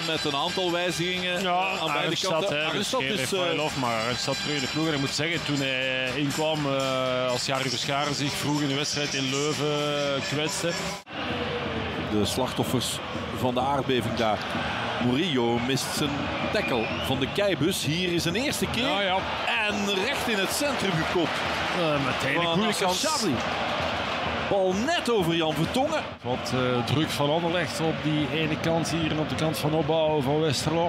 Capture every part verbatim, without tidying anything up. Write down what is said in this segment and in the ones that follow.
met een aantal wijzigingen ja, aan beide kanten. Arnstad is uh, love, maar Arnstad terug in de ploeg. En ik moet zeggen, toen hij inkwam, uh, als Jari Verscharen zich vroeg in de wedstrijd in Leuven uh, kwetste. De slachtoffers van de aardbeving daar. Murillo mist zijn tackle van de Keibus. Hier is een eerste keer. Ja, ja. En recht in het centrum gekopt. Uh, meteen een goede kans. Chadli. Bal net over Jan Vertongen. Wat uh, druk van Anderlecht op die ene kant hier en op de kant van opbouw van Westerlo.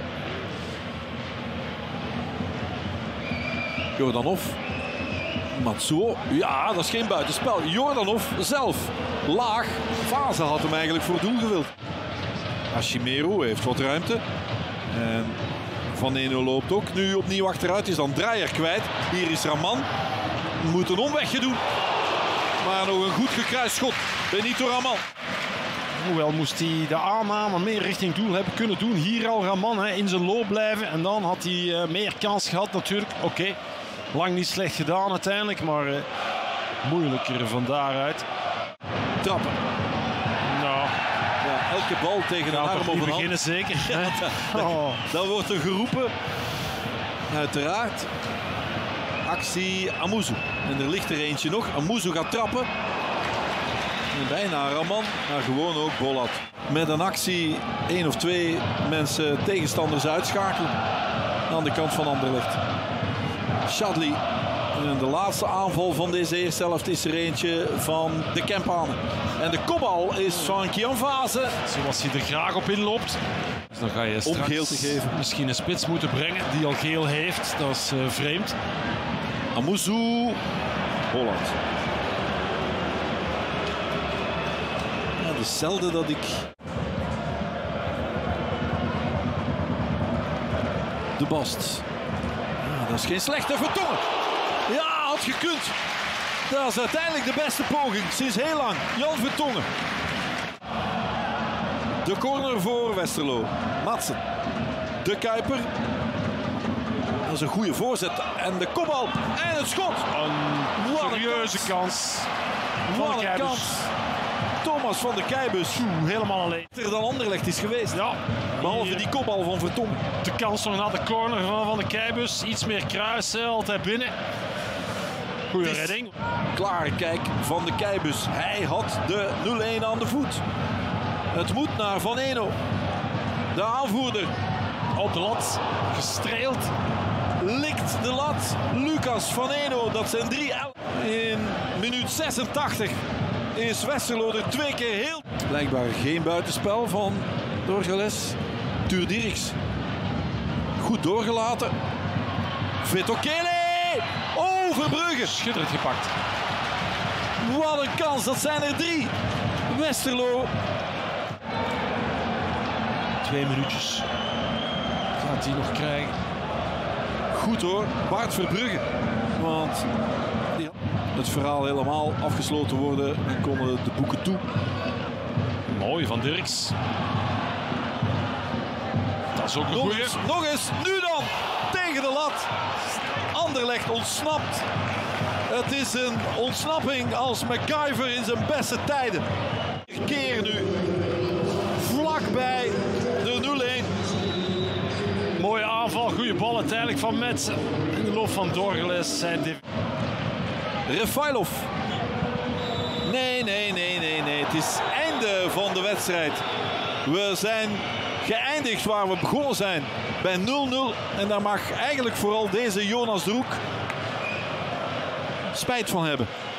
Jordanov. Matsuo. Ja, dat is geen buitenspel. Jordanov zelf. Laag. Fase had hem eigenlijk voor doel gewild. Hashimero heeft wat ruimte. En Van Eno loopt ook nu opnieuw achteruit. Is dan Draaier kwijt. Hier is Raman. Moet een omwegje doen. Maar nog een goed gekruist schot. Benito Raman. Hoewel moest hij de aanname meer richting doel hebben kunnen doen. Hier al Raman hè, in zijn loop blijven. En dan had hij uh, meer kans gehad natuurlijk. Oké, okay. Lang niet slecht gedaan uiteindelijk. Maar uh, moeilijker van daaruit. Trappen. Nou. Ja, elke bal tegen de arm of een hand. beginnen zeker. Ja, dat, oh. Dat wordt er geroepen. Uiteraard. Actie Amuzu. En er ligt er eentje nog. Amuzu gaat trappen. En bijna Raman, maar gewoon ook Bolat. Met een actie één of twee mensen tegenstanders uitschakelen. Aan de kant van Anderlecht. Chadli. En de laatste aanval van deze eerste helft is er eentje van de Kempanen. En de kopbal is van Kian Vase. Zoals hij er graag op inloopt. Dus dan ga je straks om geel te geven. Misschien een spits moeten brengen die al geel heeft. Dat is uh, vreemd. Amuzu. Holland. Ja, dat is zelden dat ik... De Bast. Ja, dat is geen slechte Vertongen. Ja, had gekund. Dat is uiteindelijk de beste poging sinds heel lang. Jan Vertongen. De corner voor Westerlo. Madsen. De Kuiper. Dat is een goede voorzet. En de kopbal. En het schot. Een Wat serieuze een kans. Wat een kans. kans. Thomas van de Keibus. Helemaal alleen. Beter dan Anderlecht is geweest. Ja. Behalve die kopbal van Vertongen. De kans nog naar de corner van, van de Keibus. Iets meer kruisen. Altijd binnen. Goeie redding. Klare kijk van de Keibus. Hij had de nul-een aan de voet. Het moet naar Van Eno. De aanvoerder. Op de lat. Gestreeld. Likt de lat. Lucas Van Eno. Dat zijn drie. In minuut zesentachtig is Westerlo er twee keer heel. Blijkbaar geen buitenspel van Dorgeles. Tuur Dirks. Goed doorgelaten. Vetokele. Oh, Verbrugge. Schitterend gepakt. Wat een kans. Dat zijn er drie. Westerlo. Twee minuutjes. Gaat hij nog krijgen. Goed hoor. Bart Verbrugge. Want het verhaal helemaal afgesloten worden. En konden de boeken toe. Mooi van Dirks. Dat is ook een nog goeie. Eens, nog eens. Nu dan. Tegen de lat. Anderlecht ontsnapt. Het is een ontsnapping als MacGyver in zijn beste tijden. Keer nu. Vlakbij de nul-een. Mooie aanval. Goede bal uiteindelijk van Metsen. In de loop van Dorgeles zijn die... Refailov. Nee, nee, nee, nee, nee. Het is einde van de wedstrijd. We zijn geëindigd waar we begonnen zijn. Bij nul nul. En daar mag eigenlijk vooral deze Jonas Droek spijt van hebben.